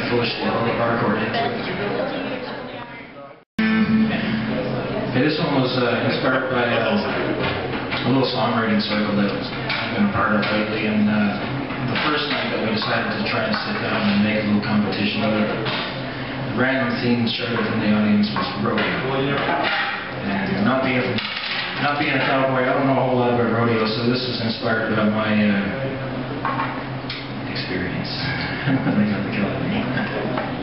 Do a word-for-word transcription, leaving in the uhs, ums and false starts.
pushed the other hardcore into it. Okay, this one was uh, inspired by uh, a little songwriting circle that I've been a part of lately, and uh, the first night that we decided to try and sit down and make a little competition of it, the random theme started from the audience was rodeo. And not being not being a cowboy, I don't know a whole lot about rodeo, so this was inspired by my uh, experience when I got the Calgary.